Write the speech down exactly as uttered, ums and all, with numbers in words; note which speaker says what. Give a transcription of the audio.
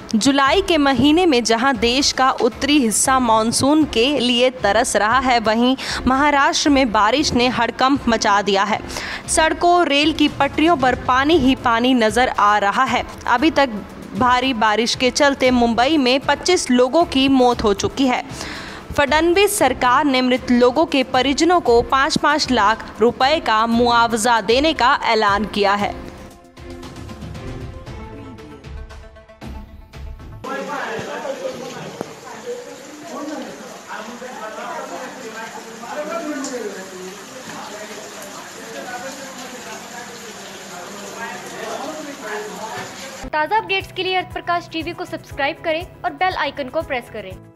Speaker 1: जुलाई के महीने में जहां देश का उत्तरी हिस्सा मानसून के लिए तरस रहा है, वहीं महाराष्ट्र में बारिश ने हड़कंप मचा दिया है। सड़कों, रेल की पटरियों पर पानी ही पानी नजर आ रहा है। अभी तक भारी बारिश के चलते मुंबई में पच्चीस लोगों की मौत हो चुकी है। फडणवीस सरकार ने मृत लोगों के परिजनों को पाँच पाँच लाख रुपए का मुआवजा देने का ऐलान किया है।
Speaker 2: ताज़ा अपडेट्स के लिए अर्थ प्रकाश टीवी को सब्सक्राइब करें और बेल आइकन को प्रेस करें।